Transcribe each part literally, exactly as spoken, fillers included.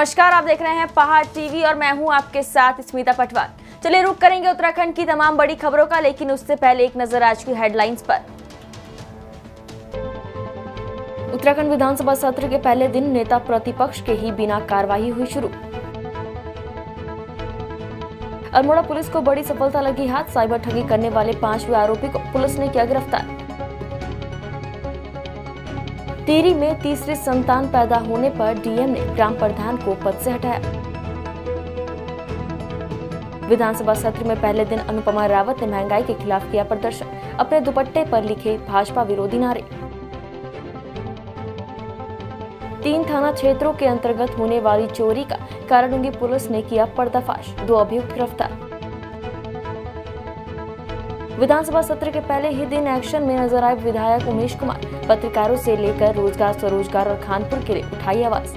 नमस्कार, आप देख रहे हैं पहाड़ टीवी और मैं हूं आपके साथ स्मिता पटवार। चलिए रुक करेंगे उत्तराखंड की तमाम बड़ी खबरों का, लेकिन उससे पहले एक नजर आज की हेडलाइंस पर। उत्तराखंड विधानसभा सत्र के पहले दिन नेता प्रतिपक्ष के ही बिना कार्रवाई हुई शुरू। अल्मोड़ा पुलिस को बड़ी सफलता लगी हाथ, साइबर ठगी करने वाले पांचवें आरोपी को पुलिस ने किया गिरफ्तार। टिहरी में तीसरी संतान पैदा होने पर डीएम ने ग्राम प्रधान को पद से हटाया। विधानसभा सत्र में पहले दिन अनुपमा रावत ने महंगाई के खिलाफ किया प्रदर्शन, अपने दुपट्टे पर लिखे भाजपा विरोधी नारे। तीन थाना क्षेत्रों के अंतर्गत होने वाली चोरी का काराडूंगी पुलिस ने किया पर्दाफाश, दो अभियुक्त गिरफ्तार। विधानसभा सत्र के पहले ही दिन एक्शन में नजर आए विधायक उमेश कुमार, पत्रकारों से लेकर रोजगार, स्वरोजगार और खानपुर के लिए उठाई आवाज।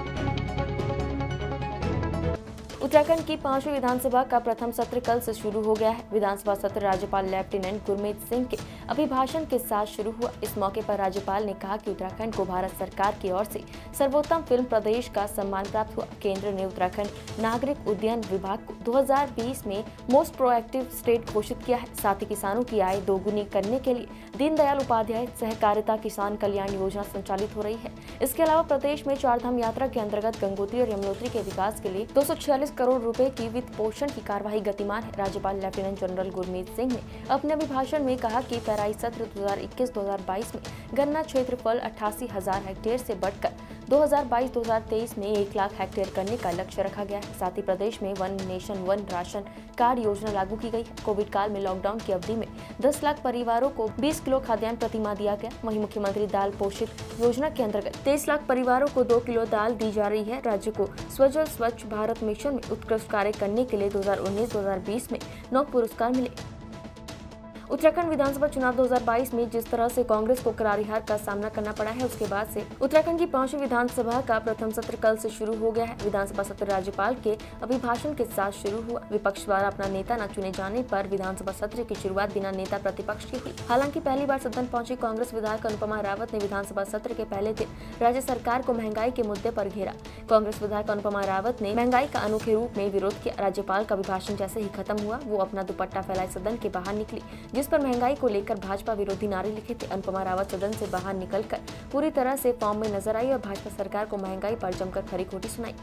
उत्तराखंड की पांचवी विधानसभा का प्रथम सत्र कल से शुरू हो गया है। विधानसभा सत्र राज्यपाल लेफ्टिनेंट गुरमीत सिंह के अभिभाषण के साथ शुरू हुआ। इस मौके पर राज्यपाल ने कहा कि उत्तराखंड को भारत सरकार की ओर से सर्वोत्तम फिल्म प्रदेश का सम्मान प्राप्त हुआ। केंद्र ने उत्तराखंड नागरिक उड्डयन विभाग को दो हज़ार बीस में मोस्ट प्रोएक्टिव स्टेट घोषित किया है। साथ ही किसानों की आय दोगुनी करने के लिए दीनदयाल उपाध्याय सहकारिता किसान कल्याण योजना संचालित हो रही है। इसके अलावा प्रदेश में चारधाम यात्रा के अंतर्गत गंगोत्री और यमुनोत्री के विकास के लिए दो सौ छियालीस करोड़ रुपए की वित्त पोषण की कार्यवाही गतिमान है। राज्यपाल लेफ्टिनेंट जनरल गुरमीत सिंह ने अपने अभिभाषण में कहा कि पेराई सत्र दो हज़ार इक्कीस दो हज़ार बाईस में गन्ना क्षेत्रफल अट्ठासी हजार हेक्टेयर से बढ़कर दो हज़ार बाईस दो हज़ार तेईस में एक लाख हेक्टेयर करने का लक्ष्य रखा गया है। साथ ही प्रदेश में one nation one ration card योजना लागू की गई है। कोविड काल में लॉकडाउन की अवधि में दस लाख परिवारों को बीस किलो खाद्यान्न प्रति माह दिया गया। वहीं मुख्यमंत्री दाल पोषित योजना के अंतर्गत तेईस लाख परिवारों को दो किलो दाल दी जा रही है। राज्य को स्वजल स्वच्छ भारत मिशन में उत्कृष्ट कार्य करने के लिए दो हज़ार उन्नीस दो हज़ार बीस में नौ पुरस्कार मिले। उत्तराखंड विधानसभा चुनाव दो हज़ार बाईस में जिस तरह से कांग्रेस को करारी हार का सामना करना पड़ा है, उसके बाद से उत्तराखंड की पांचवी विधानसभा का प्रथम सत्र कल से शुरू हो गया है। विधानसभा सत्र राज्यपाल के अभिभाषण के साथ शुरू हुआ। विपक्ष द्वारा अपना नेता न चुने जाने पर विधानसभा सत्र की शुरुआत बिना नेता प्रतिपक्ष की हुई। हालांकि पहली बार सदन पहुंची कांग्रेस विधायक अनुपमा रावत ने विधानसभा सत्र के पहले दिन राज्य सरकार को महंगाई के मुद्दे पर घेरा। कांग्रेस विधायक अनुपमा रावत ने महंगाई का अनोखे रूप में विरोध किया। राज्यपाल का अभिभाषण जैसे ही खत्म हुआ, वो अपना दुपट्टा फैलाए सदन के बाहर निकली, जिस पर महंगाई को लेकर भाजपा विरोधी नारे लिखे थे। अनुपमा रावत सदन से बाहर निकलकर पूरी तरह से फॉर्म में नजर आई और भाजपा सरकार को महंगाई पर जमकर खरी खोटी सुनाई।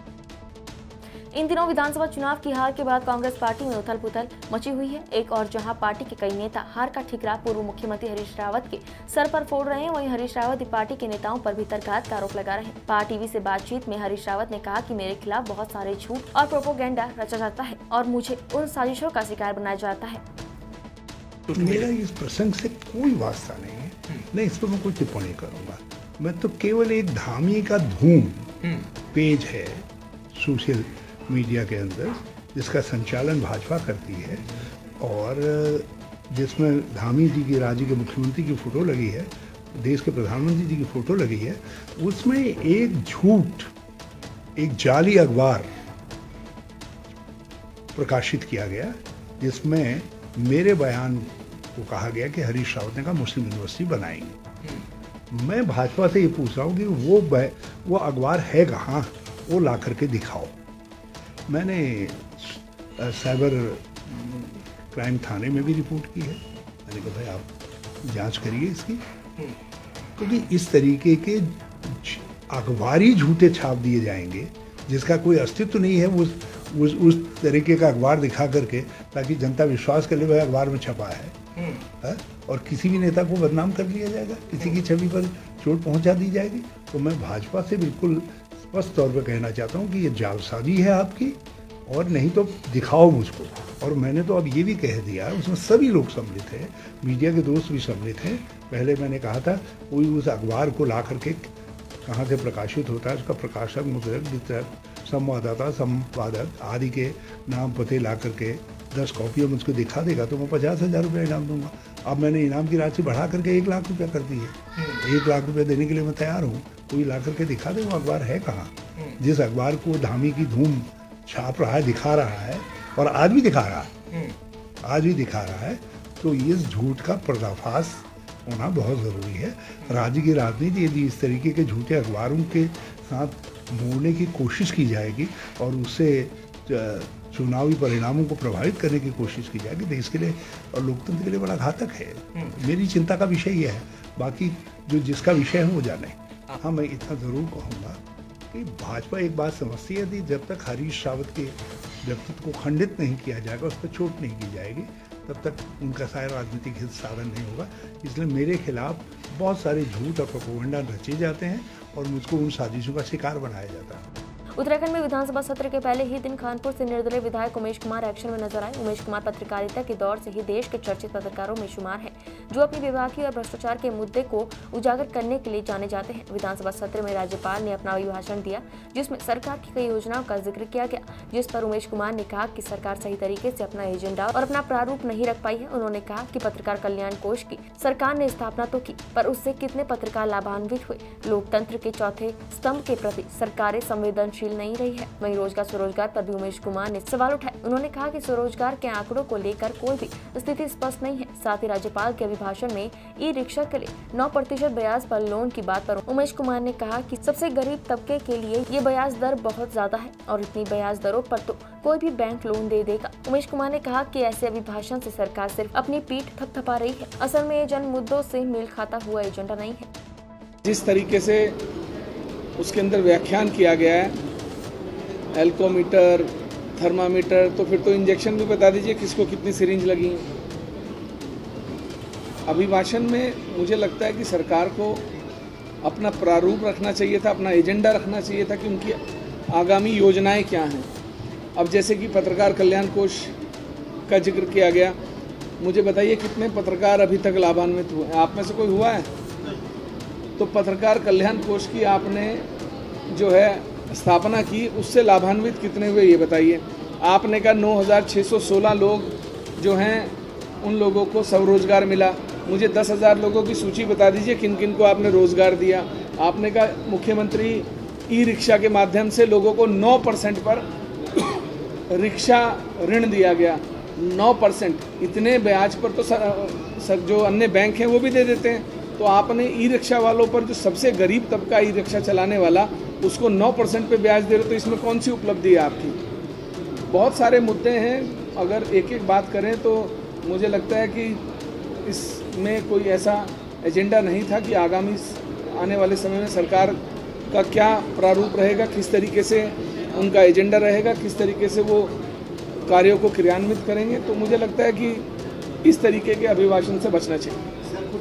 इन दिनों विधानसभा चुनाव की हार के बाद कांग्रेस पार्टी में उथल पुथल मची हुई है। एक और जहां पार्टी के कई नेता हार का ठिकरा पूर्व मुख्यमंत्री हरीश रावत के सर पर फोड़ रहे हैं, वहीं हरीश रावत पार्टी के नेताओं पर भी तरघात का आरोप लगा रहे हैं। पहाड़ टीवी से बातचीत में हरीश रावत ने कहा कि मेरे खिलाफ बहुत सारे झूठ और प्रोपोगेंडा रचा जाता है और मुझे उन साजिशों का शिकार बनाया जाता है। मेरा इस प्रसंग से कोई वास्ता नहीं है, नहीं इस पर मैं कोई टिप्पणी करूंगा। मैं तो केवल एक धामी का धूम पेज है सोशल मीडिया के अंदर, जिसका संचालन भाजपा करती है और जिसमें धामी जी की, राज्य के मुख्यमंत्री की फोटो लगी है, देश के प्रधानमंत्री जी की फोटो लगी है। उसमें एक झूठ, एक जाली अखबार प्रकाशित किया गया, जिसमें मेरे बयान को कहा गया कि हरीश रावत ने कहा मुस्लिम यूनिवर्सिटी बनाएंगे। मैं भाजपा से ये पूछ रहा हूँ कि वो वो अखबार है कहाँ, वो ला करके दिखाओ। मैंने साइबर क्राइम थाने में भी रिपोर्ट की है। मैंने कहा भाई आप जांच करिए इसकी, क्योंकि इस तरीके के अखबारी झूठे छाप दिए जाएंगे जिसका कोई अस्तित्व नहीं है। उस उस उस तरीके का अखबार दिखा करके ताकि जनता विश्वास कर ले वह अखबार में छपा है, है? और किसी भी नेता को बदनाम कर लिया जाएगा, किसी की छवि पर चोट पहुंचा दी जाएगी। तो मैं भाजपा से बिल्कुल स्पष्ट तौर पर कहना चाहता हूं कि ये जालसाजी है आपकी, और नहीं तो दिखाओ मुझको। और मैंने तो अब ये भी कह दिया, उसमें सभी लोग सम्मिलित हैं, मीडिया के दोस्त भी सम्मिलित हैं। पहले मैंने कहा था कोई उस अखबार को ला करके कहाँ से प्रकाशित होता है, उसका प्रकाशक, मुद्रक, वितरक, संवाददाता, संपादक आदि के नाम पते ला करके दस कॉपियाँ मुझको दिखा देगा तो मैं पचास हज़ार रुपया इनाम दूंगा। अब मैंने इनाम की राशि बढ़ा करके एक लाख रुपया कर दी है। एक लाख रुपया देने के लिए मैं तैयार हूँ, कोई ला करके दिखा दे वो अखबार है कहाँ। जिस अखबार को धामी की धूम छाप रहा है, दिखा रहा है, और आज भी दिखा रहा है, आज भी दिखा रहा है, तो इस झूठ का पर्दाफाश होना बहुत ज़रूरी है। राज्य की राजनीति यदि इस तरीके के झूठे अखबारों के साथ मोड़ने की कोशिश की जाएगी और उससे चुनावी परिणामों को प्रभावित करने की कोशिश की जाएगी, देश के लिए और लोकतंत्र के लिए बड़ा घातक है। मेरी चिंता का विषय यह है, बाकी जो जिसका विषय है वो जाने। हाँ, मैं इतना ज़रूर कहूँगा कि भाजपा एक बात समझती है कि जब तक हरीश रावत के व्यक्तित्व को खंडित नहीं किया जाएगा, उस पर चोट नहीं की जाएगी, तब तक उनका शायद राजनीतिक हित साधन नहीं होगा। इसलिए मेरे खिलाफ बहुत सारे झूठ और प्रोपेगेंडा रचे जाते हैं और मुझको उन साजिशों का शिकार बनाया जाता है। उत्तराखंड में विधानसभा सत्र के पहले ही दिन कानपुर से निर्दलीय विधायक उमेश कुमार एक्शन में नजर आए। उमेश कुमार पत्रकारिता के दौर से ही देश के चर्चित पत्रकारों में शुमार हैं, जो अपनी विभागीय और भ्रष्टाचार के मुद्दे को उजागर करने के लिए जाने जाते हैं। विधानसभा सत्र में राज्यपाल ने अपना अभिभाषण दिया, जिसमें सरकार की कई योजनाओं का जिक्र किया गया, जिस पर उमेश कुमार ने कहा कि सरकार सही तरीके से अपना एजेंडा और अपना प्रारूप नहीं रख पाई है। उन्होंने कहा कि पत्रकार कल्याण कोष की सरकार ने स्थापना तो की, पर उससे कितने पत्रकार लाभान्वित हुए। लोकतंत्र के चौथे स्तंभ के प्रति सरकारें संवेदनशील नहीं रही है। वहीं रोजगार स्वरोजगार पर भी उमेश कुमार ने सवाल उठाए। उन्होंने कहा कि स्वरोजगार के आंकड़ों को लेकर कोई भी स्थिति स्पष्ट नहीं है। साथ ही राज्यपाल के अभिभाषण में ई रिक्शा के लिए नौ प्रतिशत ब्याज पर लोन की बात पर उमेश कुमार ने कहा कि सबसे गरीब तबके के लिए ये ब्याज दर बहुत ज्यादा है और इतनी ब्याज दरों पर तो कोई भी बैंक लोन दे देगा। उमेश कुमार ने कहा कि ऐसे अभिभाषण से सरकार सिर्फ अपनी पीठ थपथपा रही है। असल में ये जन मुद्दों से मेल खाता हुआ एजेंडा नहीं है। जिस तरीके से उसके अंदर व्याख्यान किया गया है, एल्कोमीटर, थर्मामीटर, तो फिर तो इंजेक्शन भी बता दीजिए किसको कितनी सिरिंज लगी। अभिभाषण में मुझे लगता है कि सरकार को अपना प्रारूप रखना चाहिए था, अपना एजेंडा रखना चाहिए था कि उनकी आगामी योजनाएं क्या हैं। अब जैसे कि पत्रकार कल्याण कोष का जिक्र किया गया, मुझे बताइए कितने पत्रकार अभी तक लाभान्वित हुए? आप में से कोई हुआ है? तो पत्रकार कल्याण कोष की आपने जो है स्थापना की, उससे लाभान्वित कितने हुए ये बताइए। आपने कहा नौ हज़ार छः सौ सोलह लोग जो हैं उन लोगों को स्वरोजगार मिला। मुझे दस हज़ार लोगों की सूची बता दीजिए किन किन को आपने रोज़गार दिया। आपने कहा मुख्यमंत्री ई रिक्शा के माध्यम से लोगों को नौ परसेंट पर रिक्शा ऋण दिया गया। नौ परसेंट इतने ब्याज पर तो सर, सर जो अन्य बैंक हैं वो भी दे देते हैं। तो आपने ई रिक्शा वालों पर, जो सबसे गरीब तबका ई रिक्शा चलाने वाला, उसको नौ परसेंट पे ब्याज दे रहे, तो इसमें कौन सी उपलब्धि है आपकी? बहुत सारे मुद्दे हैं, अगर एक एक बात करें तो मुझे लगता है कि इसमें कोई ऐसा एजेंडा नहीं था कि आगामी आने वाले समय में सरकार का क्या प्रारूप रहेगा, किस तरीके से उनका एजेंडा रहेगा, किस तरीके से वो कार्यों को क्रियान्वित करेंगे। तो मुझे लगता है कि इस तरीके के अभिभाषण से बचना चाहिए।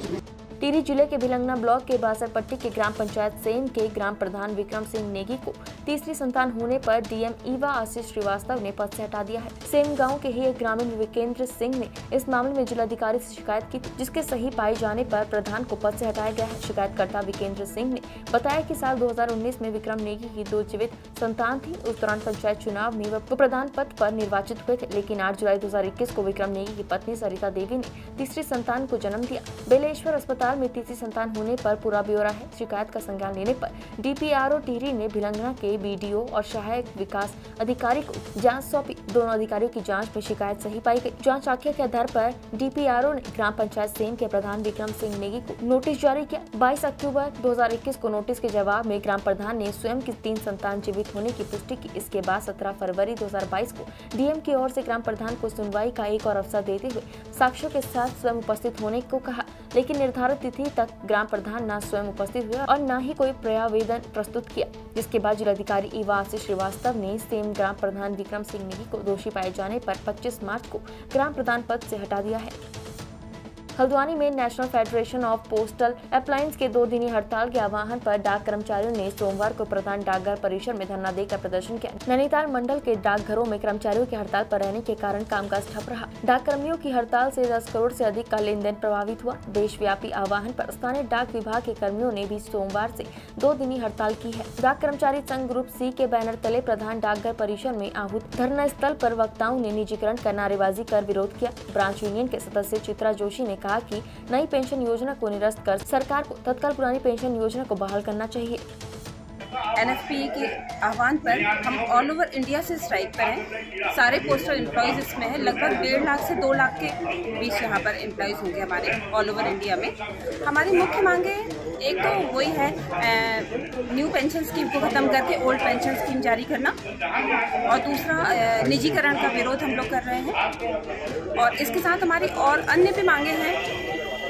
टिहरी जिले के भिलंगना ब्लॉक के बासरपट्टी के ग्राम पंचायत सेम के ग्राम प्रधान विक्रम सिंह नेगी को तीसरी संतान होने पर डीएम ईवा आशीष श्रीवास्तव ने पद से हटा दिया है। सेम गांव के ही एक ग्रामीण विकेंद्र सिंह ने इस मामले में जिलाधिकारी से शिकायत की थी, जिसके सही पाए जाने पर प्रधान को पद से हटाया गया है। शिकायतकर्ता विकेंद्र सिंह ने बताया कि साल दो हज़ार उन्नीस में विक्रम नेगी की दो जीवित संतान थी। उस दौरान पंचायत चुनाव में वह प्रधान पद पर निर्वाचित हुए थे, लेकिन आठ जुलाई दो हजार इक्कीस को विक्रम नेगी की पत्नी सरिता देवी ने तीसरी संतान को जन्म दिया। बेलेश्वर अस्पताल में तीसरी संतान होने पर पूरा ब्यौरा है। शिकायत का संज्ञान लेने पर डीपीआरओ टिहरी ने भिलंगना के बीडीओ और सहायक विकास अधिकारी को जांच सौंपी। दोनों अधिकारियों की जांच में शिकायत सही पाई गई। जांच आख्या के आधार पर डीपीआरओ ने ग्राम पंचायत सेम के प्रधान विक्रम सिंह नेगी को नोटिस जारी किया। बाईस अक्टूबर दो हजार इक्कीस को नोटिस के जवाब में ग्राम प्रधान ने स्वयं की तीन संतान जीवित होने की पुष्टि की। इसके बाद सत्रह फरवरी दो हजार बाईस को डीएम की ओर से ग्राम प्रधान को सुनवाई का एक और अवसर देते हुए साक्ष्यों के साथ स्वयं उपस्थित होने को कहा, लेकिन निर्धारित तिथि तक ग्राम प्रधान न स्वयं उपस्थित हुए और न ही कोई प्रयावेदन प्रस्तुत किया, जिसके बाद जिलाधिकारी ईवा आशीष श्रीवास्तव ने सेम ग्राम प्रधान विक्रम सिंह नेगी को दोषी पाए जाने पर पच्चीस मार्च को ग्राम प्रधान पद से हटा दिया है। हल्द्वानी में national federation of postal appliance के दो दिनी हड़ताल के आह्वान पर डाक कर्मचारियों ने सोमवार को प्रधान डाकघर परिसर में धरना देकर प्रदर्शन किया। नैनीताल मंडल के डाकघरों में कर्मचारियों की हड़ताल पर रहने के कारण कामकाज ठप रहा। डाक कर्मियों की हड़ताल से दस करोड़ से अधिक का लेन देन प्रभावित हुआ। देशव्यापी आह्वान पर स्थानीय डाक विभाग के कर्मियों ने भी सोमवार से दो दिनी हड़ताल की है। डाक कर्मचारी संघ ग्रुप सी के बैनर तले प्रधान डाकघर परिसर में आहूत धरना स्थल पर वक्ताओं ने निजीकरण कर नारेबाजी कर विरोध किया। ब्रांच यूनियन के सदस्य चित्रा जोशी ने कहा कि नई पेंशन योजना को निरस्त कर सरकार को तत्काल पुरानी पेंशन योजना को बहाल करना चाहिए। एनएफपीए के आह्वान पर हम ऑल ओवर इंडिया से स्ट्राइक पर हैं। सारे पोस्टल एम्प्लॉयज इसमें हैं। लगभग डेढ़ लाख से दो लाख के बीच यहाँ पर एम्प्लॉयज होंगे हमारे ऑल ओवर इंडिया में। हमारी मुख्य मांगे एक तो वही है न्यू पेंशन स्कीम को ख़त्म करके ओल्ड पेंशन स्कीम जारी करना, और दूसरा निजीकरण का विरोध हम लोग कर रहे हैं। और इसके साथ हमारी और अन्य भी मांगे हैं।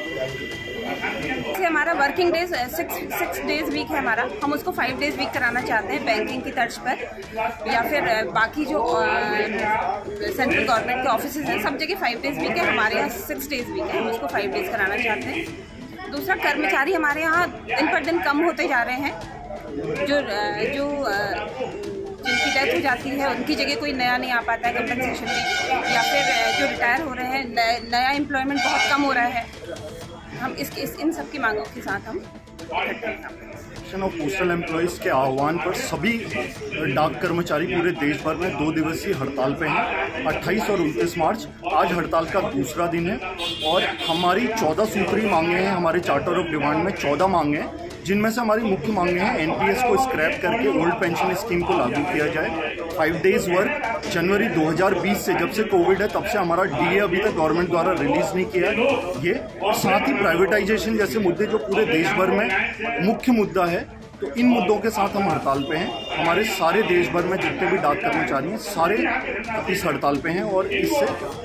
हमारा working days six six days week है हमारा, हम उसको फाइव डेज वीक कराना चाहते हैं बैंकिंग की तर्ज पर, या फिर बाकी जो सेंट्रल गवर्नमेंट के ऑफिस हैं सब जगह फाइव डेज वीक है, हमारे यहाँ सिक्स डेज वीक है, हम उसको फाइव डेज कराना चाहते हैं। दूसरा, कर्मचारी हमारे यहाँ दिन पर दिन कम होते जा रहे हैं, जो जो जिनकी डेथ हो जाती है उनकी जगह कोई नया नहीं आ पाता है कंपनसेशन में, या फिर जो रिटायर हो रहे हैं नया एम्प्लॉयमेंट बहुत कम हो रहा है। हम इसके इस इन सब की मांगों के साथ हम फेडरेशन ऑफ पोस्टल एम्प्लॉयज़ के आह्वान पर सभी डाक कर्मचारी पूरे देश भर में दो दिवसीय हड़ताल पे हैं। अट्ठाईस और उनतीस मार्च आज हड़ताल का दूसरा दिन है और हमारी चौदह सूत्री मांगे हैं। हमारे चार्टर ऑफ डिमांड में चौदह मांगे हैं, जिनमें से हमारी मुख्य मांगे हैं एनपीएस को स्क्रैप करके ओल्ड पेंशन स्कीम को लागू किया जाए, फाइव डेज वर्क जनवरी दो हज़ार बीस से, जब से कोविड है तब से हमारा डीए अभी तक गवर्नमेंट द्वारा रिलीज नहीं किया है ये, और साथ ही प्राइवेटाइजेशन जैसे मुद्दे जो पूरे देश भर में मुख्य मुद्दा है। तो इन मुद्दों के साथ हम हड़ताल पे हैं। हमारे सारे देश भर में जितने भी डाक कर्मचारी हैं सारे इस हड़ताल पे हैं और इससे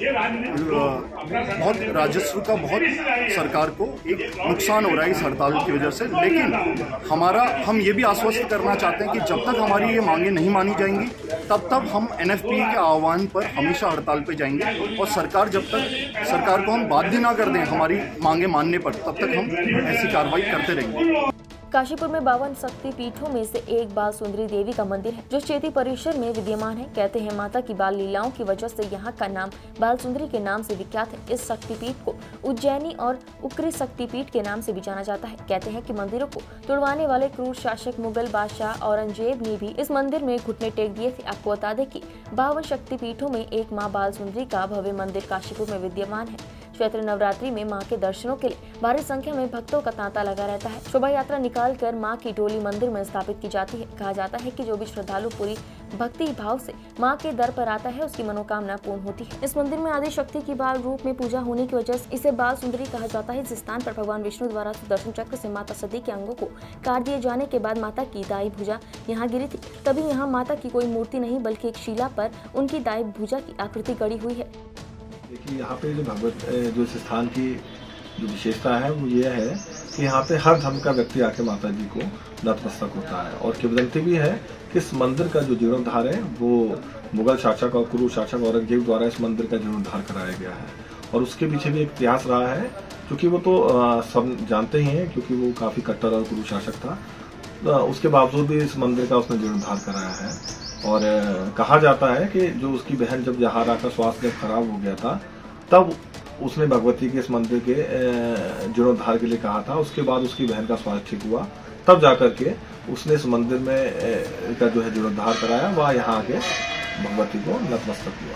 बहुत राजस्व का बहुत सरकार को एक नुकसान हो रहा है इस हड़ताल की वजह से। लेकिन हमारा हम ये भी आश्वस्त करना चाहते हैं कि जब तक हमारी ये मांगे नहीं मानी जाएंगी तब तक हम एनएफपी के आह्वान पर हमेशा हड़ताल पे जाएंगे, और सरकार जब तक सरकार को हम बाध्य ना कर दें हमारी मांगे मानने पर तब तक हम ऐसी कार्रवाई करते रहेंगे। काशीपुर में बावन शक्ति पीठों में से एक बाल सुंदरी देवी का मंदिर है जो चेती परिसर में विद्यमान है। कहते हैं माता की बाल लीलाओं की वजह से यहाँ का नाम बाल सुंदरी के नाम से विख्यात है। इस शक्तिपीठ को उज्जैनी और उक्री शक्तिपीठ के नाम से भी जाना जाता है। कहते हैं कि मंदिरों को तोड़वाने वाले क्रूर शासक मुगल बादशाह औरंगजेब ने भी इस मंदिर में घुटने टेक दिए थे। आपको बता दें कि बावन शक्तिपीठों में एक माँ बाल सुंदरी का भव्य मंदिर काशीपुर में विद्यमान है। चैत्र नवरात्रि में मां के दर्शनों के लिए भारी संख्या में भक्तों का तांता लगा रहता है। शोभा यात्रा निकालकर मां की डोली मंदिर में स्थापित की जाती है। कहा जाता है कि जो भी श्रद्धालु पूरी भक्ति भाव से मां के दर पर आता है उसकी मनोकामना पूर्ण होती है। इस मंदिर में आदि शक्ति की बाल रूप में पूजा होने की वजह से इसे बाल सुंदरी कहा जाता है। इस स्थान पर भगवान विष्णु द्वारा सुदर्शन चक्र से माता सती के अंगों को काट दिए जाने के बाद माता की दाई भुजा यहाँ गिरी थी। तभी यहाँ माता की कोई मूर्ति नहीं बल्कि एक शिला पर उनकी दाई भुजा की आकृति गढ़ी हुई है। देखिए यहाँ पे जो भगवत जो इस स्थान की जो विशेषता है वो ये है कि यहाँ पे हर धर्म का व्यक्ति आके माता जी को नतमस्तक होता है, और किंवदंती भी है कि इस मंदिर का जो जीर्णोद्धार है वो मुगल शासक और क्रूर शासक औरंगजेब द्वारा इस मंदिर का जीर्णोद्धार कराया गया है। और उसके पीछे भी एक इतिहास रहा है, क्योंकि वो तो आ, सब जानते ही हैं, क्योंकि वो काफ़ी कट्टर और क्रूर शासक था। आ, उसके बावजूद भी इस मंदिर का उसने जीर्णोद्धार कराया है। और कहा जाता है कि जो उसकी बहन जब यहाँ आकर स्वास्थ्य जब खराब हो गया था तब उसने भगवती के इस मंदिर के जीर्णोद्धार के लिए कहा था। उसके बाद उसकी बहन का स्वास्थ्य ठीक हुआ, तब जाकर के उसने इस मंदिर में का जो है जीर्णोद्धार कराया, वह यहाँ आके भगवती को नतमस्तक हुआ।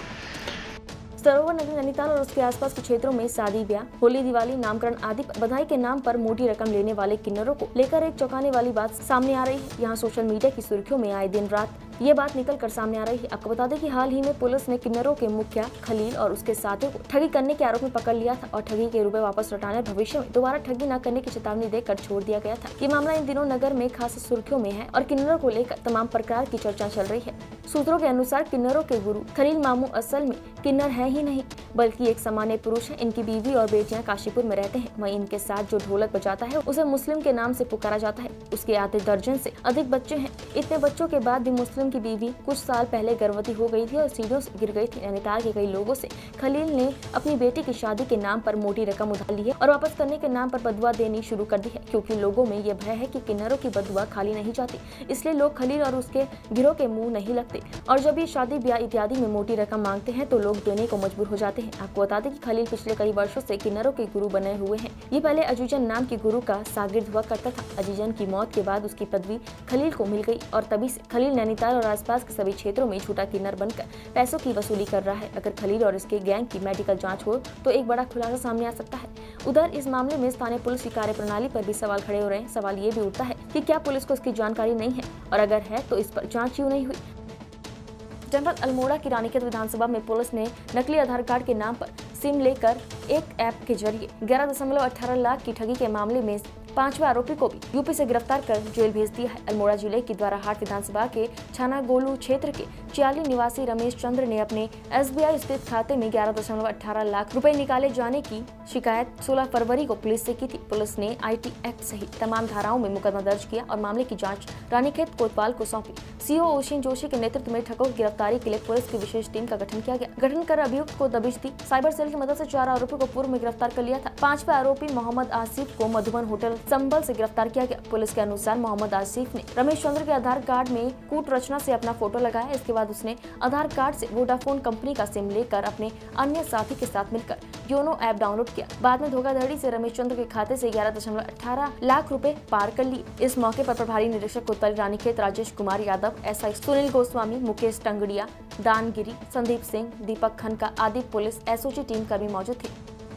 सरोवर नगरी नैनीताल और उसके आसपास के क्षेत्रों में शादी ब्याह, होली, दिवाली, नामकरण आदि बधाई के नाम पर मोटी रकम लेने वाले किन्नरों को लेकर एक चौंकाने वाली बात सामने आ रही है। यहाँ सोशल मीडिया की सुर्खियों में आए दिन रात ये बात निकल कर सामने आ रही है। आपको बता दें कि हाल ही में पुलिस ने किन्नरों के मुखिया खलील और उसके साथियों को ठगी करने के आरोप में पकड़ लिया था और ठगी के रुपए वापस लौटाने भविष्य में दोबारा ठगी न करने की चेतावनी देकर छोड़ दिया गया था। ये मामला इन दिनों नगर में खास सुर्खियों में है और किन्नरों को लेकर तमाम प्रकार की चर्चा चल रही है। सूत्रों के अनुसार किन्नरों के गुरु खलील मामू असल में किन्नर है ही नहीं बल्कि एक सामान्य पुरुष है। इनकी बीवी और बेटियां काशीपुर में रहते हैं। वहीं इनके साथ जो ढोलक बजाता है उसे मुस्लिम के नाम से पुकारा जाता है। उसके आधे दर्जन से अधिक बच्चे हैं। इतने बच्चों के बाद भी मुस्लिम की बीवी कुछ साल पहले गर्भवती हो गई थी और सीढ़ियों से गिर गई थी। नैनीताल के कई लोगों से खलील ने अपनी बेटी की शादी के नाम पर मोटी रकम उधार ली है और वापस करने के नाम पर बदुआ देनी शुरू कर दी है, क्योंकि लोगों में ये भय है कि किन्नरों की बदुआ खाली नहीं जाती। इसलिए लोग खलील और उसके गिरोह के मुंह नहीं लगते और जब ये शादी ब्याह इत्यादि में मोटी रकम मांगते हैं तो लोग देने को मजबूर हो जाते हैं। आपको बता दें कि खलील पिछले कई वर्षों से किन्नरों के गुरु बने हुए हैं। ये पहले अजीजन नाम के गुरु का शागिर्द हुआ करता था। अजीजन की मौत के बाद उसकी पदवी खलील को मिल गई और तभी से खलील नैनीताल और आसपास के सभी क्षेत्रों में झूठा किन्नर बनकर पैसों की वसूली कर रहा है। अगर खलील और इसके गैंग की मेडिकल जांच हो तो एक बड़ा खुलासा सामने आ सकता है। उधर इस मामले में स्थानीय पुलिस की कार्यप्रणाली पर भी सवाल खड़े हो रहे हैं। सवाल ये भी उठता है कि क्या पुलिस को इसकी जानकारी नहीं है और अगर है तो इस पर जांच क्यों नहीं हुई। जनरल अल्मोड़ा की रानीखेत विधानसभा में पुलिस ने नकली आधार कार्ड के नाम पर सिम लेकर एक ऐप के जरिए ग्यारह दशमलव अठारह लाख की ठगी के मामले में पांचवें आरोपी को भी यूपी से गिरफ्तार कर जेल भेज दिया है। अल्मोड़ा जिले की द्वाराहाट विधानसभा के छानागोलू क्षेत्र के चियाली निवासी रमेश चंद्र ने अपने एस बी आई स्थित खाते में ग्यारह दशमलव अठारह लाख रुपए निकाले जाने की शिकायत सोलह फरवरी को पुलिस से की थी। पुलिस ने आई टी एक्ट सहित तमाम धाराओं में मुकदमा दर्ज किया और मामले की जाँच रानीखेत कोतवाल को सौंपी। सीओ ओशिन जोशी के नेतृत्व में ठगों की गिरफ्तारी के लिए पुलिस की विशेष टीम का गठन किया गया। गठन कर अभियुक्त को दबिश दी। साइबर सेल की मदद से चार आरोपियों को पूर्व में गिरफ्तार कर लिया था। पांचवें आरोपी मोहम्मद आसिफ को मधुबन होटल संबल से गिरफ्तार किया गया। पुलिस के अनुसार मोहम्मद आसिफ ने रमेश चंद्र के आधार कार्ड में कूट रचना से अपना फोटो लगाया। इसके बाद उसने आधार कार्ड से वोडाफोन कंपनी का सिम लेकर अपने अन्य साथी के साथ मिलकर योनो ऐप डाउनलोड किया। बाद में धोखाधड़ी से रमेश चंद्र के खाते से ग्यारह दशमलव अठारह लाख रुपए पार कर लिए। इस मौके पर प्रभारी निरीक्षक कोतवाली रानीखेत राजेश कुमार यादव, एस आई सुनील गोस्वामी, मुकेश टंगड़िया, दानगिरी, संदीप सिंह, दीपक खनका आदि police S O G team कर्मी मौजूद थे।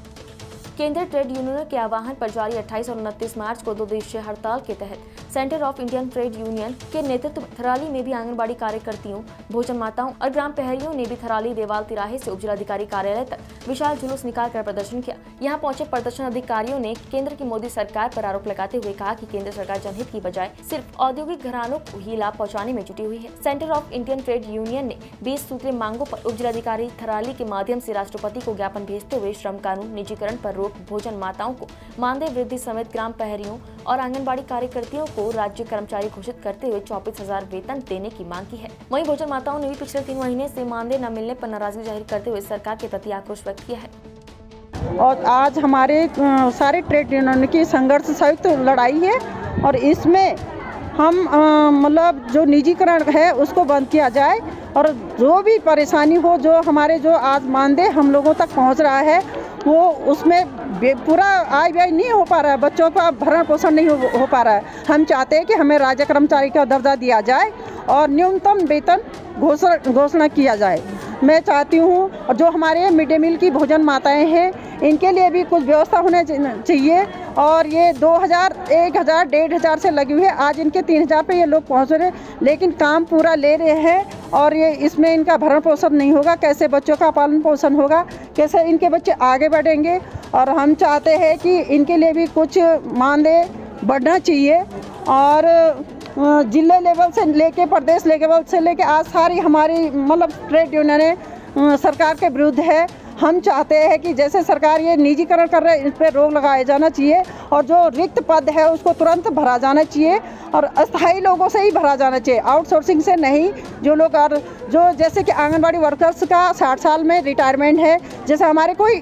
केंद्रीय ट्रेड यूनियनों के आह्वान पर जारी अट्ठाईस और उनतीस मार्च को दो दिवसीय हड़ताल के तहत centre of Indian trade union के नेतृत्व में थराली में भी आंगनबाड़ी कार्यकर्तियों, भोजन माताओं और ग्राम प्रहरियों ने भी थराली देवाल तिराहे से उपजिलाधिकारी कार्यालय तक विशाल जुलूस निकालकर प्रदर्शन किया। यहां पहुंचे प्रदर्शन अधिकारियों ने केंद्र की मोदी सरकार पर आरोप लगाते हुए कहा कि केंद्र सरकार जनहित की बजाय सिर्फ औद्योगिक घरानों को ही लाभ पहुँचाने में जुटी हुई है। Centre of Indian trade union ने बीस सूत्रीय मांगों पर उपजिलाधिकारी थराली के माध्यम से राष्ट्रपति को ज्ञापन भेजते हुए श्रम कानून, निजीकरण पर रोक, भोजन माताओं को मानदेय वृद्धि समेत ग्राम प्रहरियों और आंगनबाड़ी कार्यकर्तियों को राज्य कर्मचारी घोषित करते हुए चौबीस हजार वेतन देने की मांग की है। वहीं भोजन माताओं ने भी पिछले तीन महीने से मानदेय न मिलने पर नाराजगी जाहिर करते हुए सरकार के प्रति आक्रोश व्यक्त किया है। और आज हमारे सारे ट्रेड यूनियन की संघर्ष संयुक्त लड़ाई है और इसमें हम मतलब जो निजीकरण है उसको बंद किया जाए और जो भी परेशानी हो, जो हमारे जो आज मानदेय हम लोगों तक पहुंच रहा है वो उसमें पूरा आय व्यय नहीं हो पा रहा है, बच्चों का भरण पोषण नहीं हो, हो पा रहा है। हम चाहते हैं कि हमें राज्य कर्मचारी का दर्जा दिया जाए और न्यूनतम वेतन घोषणा घोषणा किया जाए। मैं चाहती हूँ और जो हमारे मिड डे मील की भोजन माताएं हैं इनके लिए भी कुछ व्यवस्था होने चाहिए। और ये दो हज़ार, एक हज़ार, डेढ़ हज़ार से लगी हुई है, आज इनके तीन हज़ार पे ये लोग पहुँच रहे हैं, लेकिन काम पूरा ले रहे हैं और ये इसमें इनका भरण पोषण नहीं होगा। कैसे बच्चों का पालन पोषण होगा, कैसे इनके बच्चे आगे बढ़ेंगे। और हम चाहते हैं कि इनके लिए भी कुछ मानदेय बढ़ना चाहिए। और जिले लेवल से लेके प्रदेश लेवल से लेके आज सारी हमारी मतलब ट्रेड यूनियनें सरकार के विरुद्ध है। हम चाहते हैं कि जैसे सरकार ये निजीकरण कर रहे है इस पर रोक लगाया जाना चाहिए और जो रिक्त पद है उसको तुरंत भरा जाना चाहिए और अस्थायी लोगों से ही भरा जाना चाहिए, आउटसोर्सिंग से नहीं। जो लोग और जो जैसे कि आंगनबाड़ी वर्कर्स का साठ साल में रिटायरमेंट है, जैसे हमारे कोई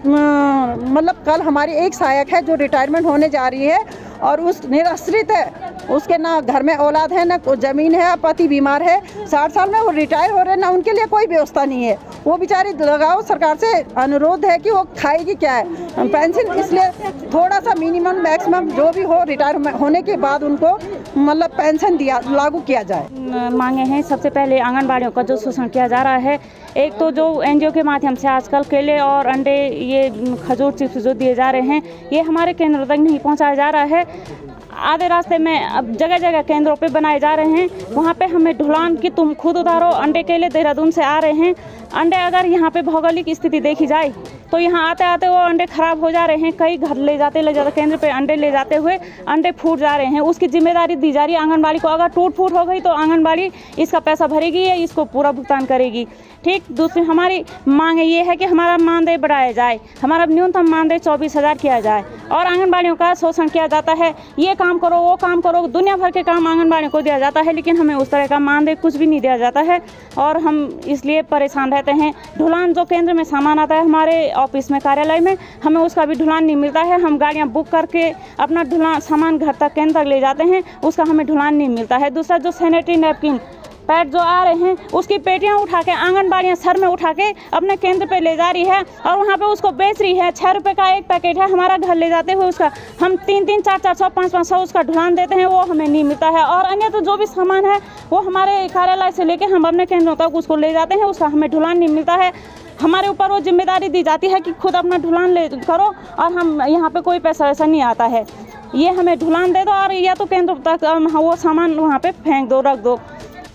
मतलब कल हमारी एक सहायक है जो रिटायरमेंट होने जा रही है और उस निराश्रित है, उसके ना घर में औलाद है, ना ज़मीन है, पति बीमार है, साठ साल में वो रिटायर हो रहे हैं, ना उनके लिए कोई व्यवस्था नहीं है। वो बेचारी लगाओ, सरकार से अनुरोध है कि वो खाएगी क्या है पेंशन, इसलिए थोड़ा सा मिनिमम मैक्सिमम जो भी हो रिटायर होने के बाद उनको मतलब पेंशन दिया लागू किया जाए। मांगे हैं सबसे पहले आंगनबाड़ियों का जो शोषण किया जा रहा है, एक तो जो एनजीओ के माध्यम से आजकल केले और अंडे, ये खजूर चिप्स जो दिए जा रहे हैं ये हमारे केंद्रों तक नहीं पहुंचाया जा रहा है। आधे रास्ते में अब जगह जगह केंद्रों पे बनाए जा रहे हैं, वहाँ पे हमें ढुलान की तुम खुद उतारो, अंडे केले देहरादून से आ रहे हैं। अंडे अगर यहाँ पे भौगोलिक स्थिति देखी जाए तो यहाँ आते आते वो अंडे खराब हो जा रहे हैं। कई घर ले जाते ले जाते केंद्र पे अंडे ले जाते हुए अंडे फूट जा रहे हैं, उसकी जिम्मेदारी दी जा रही है आंगनबाड़ी को। अगर टूट फूट हो गई तो आंगनबाड़ी इसका पैसा भरेगी या इसको पूरा भुगतान करेगी। ठीक, दूसरी हमारी मांग ये है कि हमारा मानदेय बढ़ाया जाए, हमारा न्यूनतम मानदेय चौबीस हज़ार किया जाए। और आंगनबाड़ियों का शोषण किया जाता है, ये काम करो वो काम करो, दुनिया भर के काम आंगनबाड़ियों को दिया जाता है, लेकिन हमें उस तरह का मानदेय कुछ भी नहीं दिया जाता है और हम इसलिए परेशान रहते हैं। ढुलान जो केंद्र में सामान आता है हमारे ऑफिस में, कार्यालय में, हमें उसका भी ढुलान नहीं मिलता है। हम गाड़ियाँ बुक करके अपना ढुलान सामान घर तक केंद्र तक ले जाते हैं, उसका हमें ढुलान नहीं मिलता है। दूसरा जो सैनिटरी नैपकिन पैड जो आ रहे हैं उसकी पेटियां उठा के आंगनबाड़ियां सर में उठा के अपने केंद्र पे ले जा रही है और वहाँ पे उसको बेच रही है। छः रुपये का एक पैकेट है, हमारा घर ले जाते हुए उसका हम तीन तीन चार चार सौ पाँच पाँच सौ उसका ढुलान देते हैं, वो हमें नहीं मिलता है। और अन्य तो जो भी सामान है वो हमारे कार्यालय से लेके हम अपने केंद्रों तक उसको ले जाते हैं, उसका हमें ढुलान नहीं मिलता है। हमारे ऊपर वो जिम्मेदारी दी जाती है कि खुद अपना ढुलान ले करो और हम यहाँ पे कोई पैसा वैसा नहीं आता है। ये हमें ढुलान दे दो और या तो केंद्र तक वो सामान वहाँ पे फेंक दो, रख दो।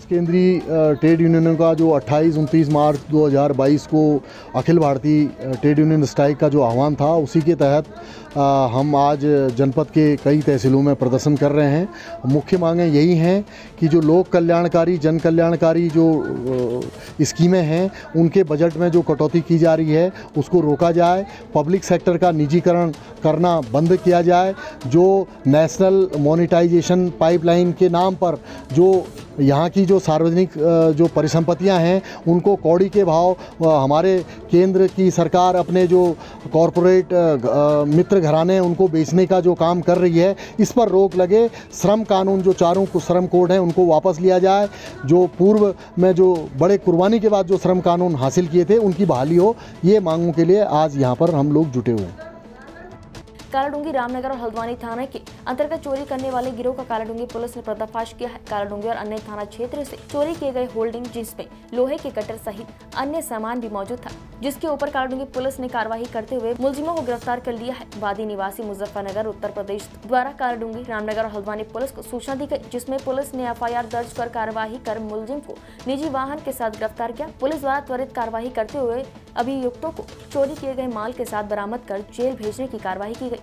केंद्रीय ट्रेड यूनियनों का जो अट्ठाईस उनतीस मार्च दो हज़ार बाईस को Akhil Bharatiya trade union strike का जो आह्वान था, उसी के तहत आ, हम आज जनपद के कई तहसीलों में प्रदर्शन कर रहे हैं। मुख्य मांगें यही हैं कि जो लोक कल्याणकारी जन कल्याणकारी जो स्कीमें हैं, उनके बजट में जो कटौती की जा रही है उसको रोका जाए, पब्लिक सेक्टर का निजीकरण करना बंद किया जाए, जो नेशनल मोनेटाइजेशन पाइपलाइन के नाम पर जो यहाँ की जो सार्वजनिक जो परिसंपत्तियाँ हैं उनको कौड़ी के भाव हमारे केंद्र की सरकार अपने जो कॉरपोरेट मित्र घराने उनको बेचने का जो काम कर रही है, इस पर रोक लगे। श्रम कानून जो चारों श्रम कोड हैं उनको वापस लिया जाए, जो पूर्व में जो बड़े कुर्बानी के बाद जो श्रम कानून हासिल किए थे उनकी बहाली हो। ये मांगों के लिए आज यहाँ पर हम लोग जुटे हुए हैं। कालाडूंगी रामनगर और हल्द्वानी थाना के अंतर्गत चोरी करने वाले गिरोह का कालाडूंगी पुलिस ने पर्दाफाश किया है। कालाडूंगी और अन्य थाना क्षेत्र से चोरी किए गए होल्डिंग, जिसमें लोहे के कटर सहित अन्य सामान भी मौजूद था, जिसके ऊपर कालाडूंगी पुलिस ने कार्रवाई करते हुए मुलजिमों को गिरफ्तार कर लिया है। वादी निवासी मुजफ्फरनगर उत्तर प्रदेश द्वारा कालाडूंगी रामनगर और हल्द्वानी पुलिस को सूचना दी गई, जिसमें पुलिस ने एफ आई आर दर्ज कर कार्यवाही कर मुलजिम को निजी वाहन के साथ गिरफ्तार किया। पुलिस द्वारा त्वरित कार्रवाई करते हुए अभियुक्तों को चोरी किए गए माल के साथ बरामद कर जेल भेजने की कार्रवाई की गई।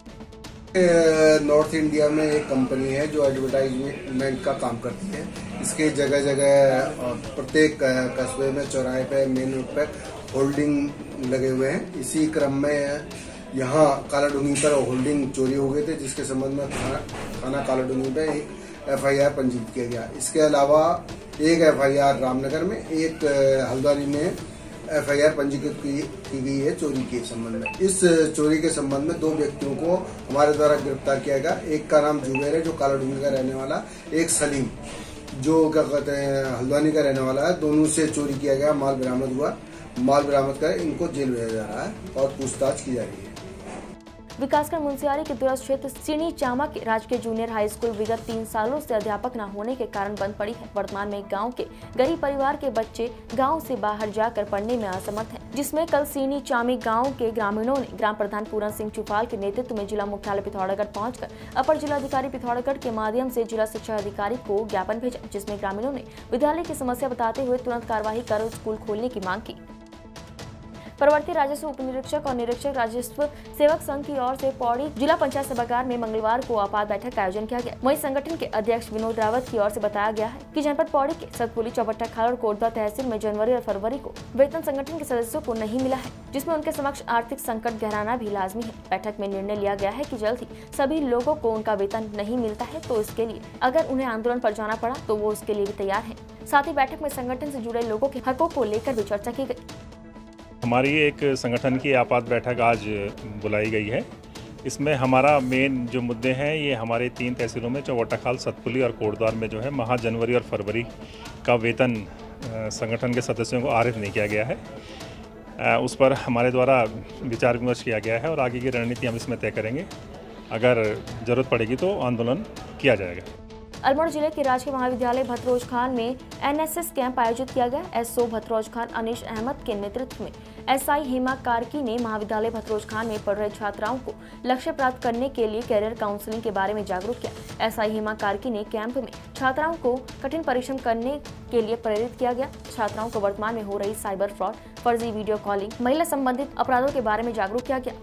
नॉर्थ इंडिया में एक कंपनी है जो एडवर्टाइजमेंट का काम करती है। इसके जगह जगह प्रत्येक कस्बे में, चौराहे पे, मेन रोड पे होल्डिंग लगे हुए हैं। इसी क्रम में यहाँ कालाडूंगी पर होल्डिंग चोरी हो गए थे, जिसके संबंध में थाना, थाना कालाडूंगी पे एक एफ आई आर पंजीकृत किया गया। इसके अलावा एक एफ आई आर रामनगर में, एक हल्द्वानी में एफ आई आर पंजीकृत की, की गई है चोरी के संबंध में। इस चोरी के संबंध में दो व्यक्तियों को हमारे द्वारा गिरफ्तार किया गया। एक का नाम जुबैर है जो कालाडूंगी का रहने वाला, एक सलीम जो क्या कहते हैं हल्द्वानी का रहने वाला है। दोनों से चोरी किया गया, माल बरामद हुआ। माल बरामद कर इनको जेल भेजा जा रहा है और पूछताछ की जा रही है। विकासखंड मुंसियारी के दूरस्थ क्षेत्र सीनी चामा के राजकीय जूनियर हाई स्कूल विगत तीन सालों से अध्यापक न होने के कारण बंद पड़ी है। वर्तमान में गांव के गरीब परिवार के बच्चे गांव से बाहर जाकर पढ़ने में असमर्थ हैं, जिसमें कल सीनी चामी गांव के ग्रामीणों ने ग्राम प्रधान पूरन सिंह चुफाल के नेतृत्व में जिला मुख्यालय पिथौरागढ़ पहुंचकर अपर जिलाधिकारी पिथौरागढ़ के माध्यम से जिला शिक्षा अधिकारी को ज्ञापन भेजा, जिसमें ग्रामीणों ने विद्यालय की समस्या बताते हुए तुरंत कार्रवाई कर स्कूल खोलने की मांग की। प्रवर्ती राजस्व उप निरीक्षक और निरीक्षक राजस्व सेवक संघ की ओर से पौड़ी जिला पंचायत सभागार में मंगलवार को आपात बैठक का आयोजन किया गया। वहीं संगठन के अध्यक्ष विनोद रावत की ओर से बताया गया है कि जनपद पौड़ी के सतपुली, चौबट्टा खाल और कोटदा तहसील में जनवरी और फरवरी को वेतन संगठन के सदस्यों को नहीं मिला है, जिसमें उनके समक्ष आर्थिक संकट गहराना भी लाजमी है। बैठक में निर्णय लिया गया है कि जल्द ही सभी लोगों को उनका वेतन नहीं मिलता है, तो इसके लिए अगर उन्हें आंदोलन पर जाना पड़ा तो वो उसके लिए भी तैयार है। साथ ही बैठक में संगठन से जुड़े लोगों के हकों को लेकर भी चर्चा की गई। हमारी एक संगठन की आपात बैठक आज बुलाई गई है। इसमें हमारा मेन जो मुद्दे हैं ये हमारे तीन तहसीलों में चौबट्टा खाल, सतपुली और कोटद्वार में जो है माह जनवरी और फरवरी का वेतन संगठन के सदस्यों को आरिफ नहीं किया गया है। उस पर हमारे द्वारा विचार विमर्श किया गया है और आगे की रणनीति हम इसमें तय करेंगे। अगर ज़रूरत पड़ेगी तो आंदोलन किया जाएगा। अल्मोड़ा जिले के राजकीय महाविद्यालय भतरोज खान में एन एस एस कैंप आयोजित किया गया। S O Bhatrojkhan Anish Ahmad के नेतृत्व में एस आई हेमा कार्की ने महाविद्यालय भतरोज खान में पढ़ रहे छात्राओं को लक्ष्य प्राप्त करने के लिए कैरियर काउंसलिंग के बारे में जागरूक किया। एस आई हेमा कार्की ने कैंप में छात्राओं को कठिन परिश्रम करने के लिए प्रेरित किया गया। छात्राओं को वर्तमान में हो रही साइबर फ्रॉड, फर्जी वीडियो कॉलिंग, महिला संबंधित अपराधों के बारे में जागरूक किया गया।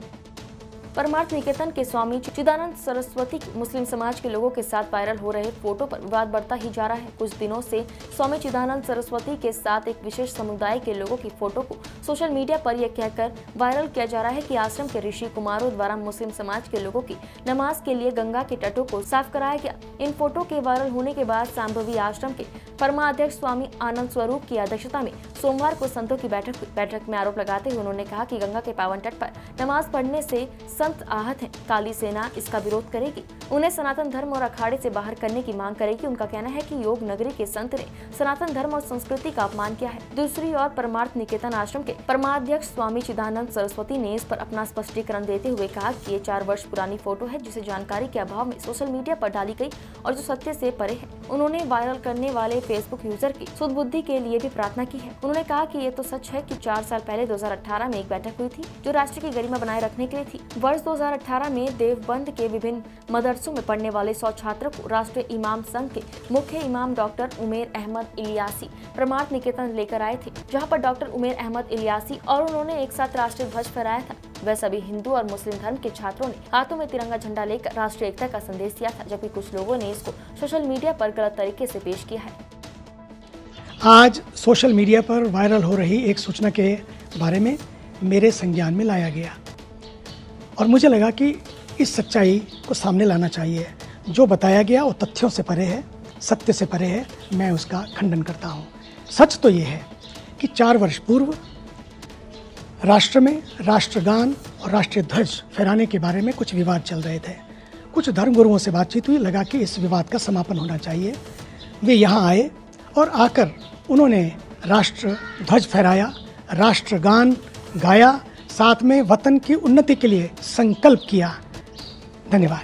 परमार्थ निकेतन के स्वामी चिदानंद सरस्वती मुस्लिम समाज के लोगों के साथ वायरल हो रहे फोटो पर विवाद बढ़ता ही जा रहा है। कुछ दिनों से स्वामी चिदानंद सरस्वती के साथ एक विशेष समुदाय के लोगों की फोटो को सोशल मीडिया पर यह कहकर वायरल किया जा रहा है कि आश्रम के ऋषि कुमारों द्वारा मुस्लिम समाज के लोगों की नमाज के लिए गंगा के तटों को साफ कराया गया। इन फोटो के वायरल होने के बाद सांभवी आश्रम के परमाध्यक्ष स्वामी आनंद स्वरूप की अध्यक्षता में सोमवार को संतों की बैठक हुई। बैठक में आरोप लगाते हुए उन्होंने कहा कि गंगा के पावन तट पर नमाज पढ़ने से संत आहत हैं। काली सेना इसका विरोध करेगी, उन्हें सनातन धर्म और अखाड़े से बाहर करने की मांग करेगी। उनका कहना है कि योग नगरी के संत ने सनातन धर्म और संस्कृति का अपमान किया है। दूसरी ओर परमार्थ निकेतन आश्रम के परमाध्यक्ष स्वामी चिदानंद सरस्वती ने इस पर अपना स्पष्टीकरण देते हुए कहा कि ये चार वर्ष पुरानी फोटो है, जिसे जानकारी के अभाव में सोशल मीडिया पर डाली गई और जो सत्य से परे है। उन्होंने वायरल करने वाले फेसबुक यूजर की सुदबुद्धि के लिए भी प्रार्थना की है। उन्होंने कहा कि ये तो सच है कि चार साल पहले दो हज़ार अठारह में एक बैठक हुई थी जो राष्ट्र की गरिमा बनाए रखने के लिए थी। वर्ष दो हज़ार अठारह में देवबंद के विभिन्न मदरसों में पढ़ने वाले सौ छात्रों को राष्ट्रीय इमाम संघ के मुख्य इमाम डॉक्टर उमेर अहमद इलियासी प्रमाण निकेतन लेकर आए थे, जहाँ पर डॉक्टर उमेर अहमद इलियासी और उन्होंने एक साथ राष्ट्रीय ध्वज फहराया था। वह सभी हिंदू और मुस्लिम धर्म के छात्रों ने हाथों में तिरंगा झंडा लेकर राष्ट्रीय एकता का संदेश दिया था, जबकि कुछ लोगों ने इसको सोशल मीडिया पर गलत तरीके से पेश किया है। आज सोशल मीडिया पर वायरल हो रही एक सूचना के बारे में मेरे संज्ञान में लाया गया और मुझे लगा कि इस सच्चाई को सामने लाना चाहिए। जो बताया गया वो तथ्यों से परे है, सत्य से परे है। मैं उसका खंडन करता हूँ। सच तो ये है कि चार वर्ष पूर्व राष्ट्र में राष्ट्रगान और राष्ट्रीय ध्वज फहराने के बारे में कुछ विवाद चल रहे थे। कुछ धर्मगुरुओं से बातचीत हुई, लगा कि इस विवाद का समापन होना चाहिए। वे यहाँ आए और आकर उन्होंने राष्ट्र ध्वज फहराया, राष्ट्रगान गाया, साथ में वतन की उन्नति के लिए संकल्प किया। धन्यवाद।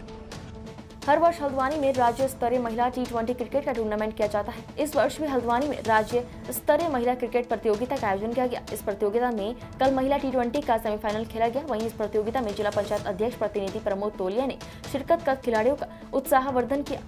हर वर्ष हल्द्वानी में राज्य स्तरीय महिला टी ट्वेंटी क्रिकेट का टूर्नामेंट किया जाता है। इस वर्ष भी हल्द्वानी में राज्य स्तरीय महिला क्रिकेट प्रतियोगिता का आयोजन किया गया। इस प्रतियोगिता में कल महिला टी ट्वेंटी का सेमीफाइनल खेला गया। वहीं इस प्रतियोगिता में जिला पंचायत अध्यक्ष प्रतिनिधि प्रमोद तोलिया ने शिरकत कर खिलाड़ियों का उत्साहवर्धन किया।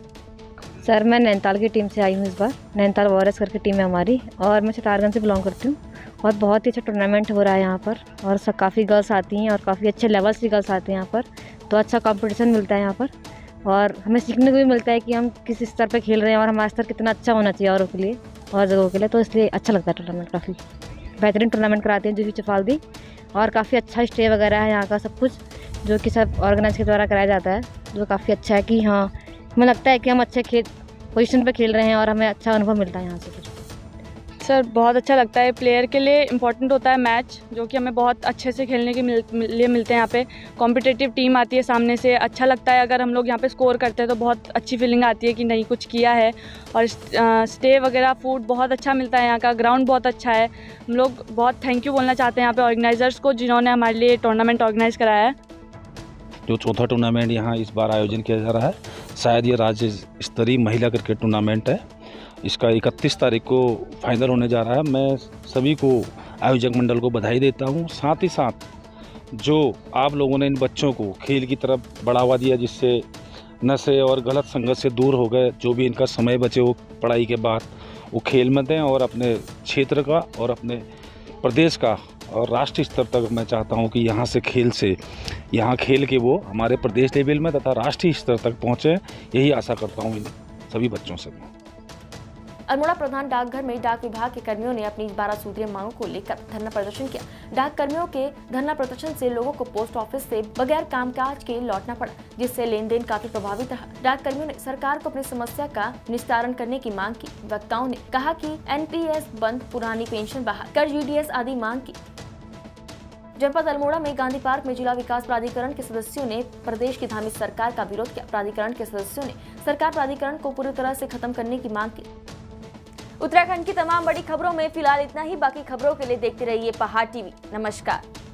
सर, मैं नैनीताल की टीम से आई हूँ इस बार। नैनीताल वॉरियर्स करके टीम है हमारी और मैं सितारगंज से बिलोंग करती हूँ और बहुत ही अच्छा टूर्नामेंट हो रहा है यहाँ पर और सब काफ़ी गर्ल्स आती हैं और काफ़ी अच्छे लेवल्स की गर्ल्स आती हैं यहाँ पर, तो अच्छा कंपटीशन मिलता है यहाँ पर और हमें सीखने को भी मिलता है कि हम किस स्तर पर खेल रहे हैं और हमारा स्तर कितना अच्छा होना चाहिए औरों के लिए और जगहों के लिए, तो इसलिए अच्छा लगता है टूर्नामेंट। काफ़ी बेहतरीन टूर्नामेंट कराते हैं जूही चफाल्दी और काफ़ी अच्छा स्टे वगैरह है यहाँ का, सब कुछ जो कि सब ऑर्गेनाइज के द्वारा कराया जाता है, जो काफ़ी अच्छा है कि हाँ हमें लगता है कि हम अच्छे खेल पोजीशन पे खेल रहे हैं और हमें अच्छा अनुभव मिलता है यहाँ से। सर, बहुत अच्छा लगता है। प्लेयर के लिए इम्पोर्टेंट होता है मैच, जो कि हमें बहुत अच्छे से खेलने के मिल, लिए मिलते हैं। यहाँ पे कॉम्पिटिटिव टीम आती है सामने से, अच्छा लगता है अगर हम लोग यहाँ पे स्कोर करते हैं तो बहुत अच्छी फीलिंग आती है कि नहीं कुछ किया है। और स्टे वगैरह फूड बहुत अच्छा मिलता है, यहाँ का ग्राउंड बहुत अच्छा है। हम लोग बहुत थैंक यू बोलना चाहते हैं यहाँ पे ऑर्गेनाइजर्स को जिन्होंने हमारे लिए टूर्नामेंट ऑर्गेनाइज कराया है। जो चौथा टूर्नामेंट यहाँ इस बार आयोजन किया जा रहा है, शायद ये राज्य स्तरीय महिला क्रिकेट टूर्नामेंट है। इसका इकतीस तारीख को फाइनल होने जा रहा है। मैं सभी को आयोजक मंडल को बधाई देता हूँ। साथ ही साथ जो आप लोगों ने इन बच्चों को खेल की तरफ बढ़ावा दिया, जिससे नशे और गलत संगत से दूर हो गए, जो भी इनका समय बचे वो पढ़ाई के बाद वो खेल में दें और अपने क्षेत्र का और अपने प्रदेश का और राष्ट्रीय स्तर तक मैं चाहता हूं कि यहां से खेल से यहां खेल के वो हमारे प्रदेश लेवल में तथा राष्ट्रीय स्तर तक पहुंचे। यही आशा करता हूं इन सभी बच्चों से। अल्मोड़ा प्रधान डाकघर में डाक विभाग के कर्मियों ने अपनी बारह सूत्रीय मांगों को लेकर धरना प्रदर्शन किया। डाक कर्मियों के धरना प्रदर्शन से लोगों को पोस्ट ऑफिस से बगैर कामकाज के लौटना पड़ा, जिससे लेन देन काफी प्रभावित रहा। डाक कर्मियों ने सरकार को अपनी समस्या का निस्तारण करने की मांग की। वक्ताओं ने कहा कि एन पी एस बंद, पुरानी पेंशन बहाल कर, यू डी एस आदि मांग की। जनपद अल्मोड़ा में गांधी पार्क में जिला विकास प्राधिकरण के सदस्यों ने प्रदेश की धामी सरकार का विरोध किया। प्राधिकरण के सदस्यों ने सरकार प्राधिकरण को पूरी तरह से खत्म करने की मांग की। उत्तराखंड की तमाम बड़ी खबरों में फिलहाल इतना ही। बाकी खबरों के लिए देखते रहिए पहाड़ टीवी। नमस्कार।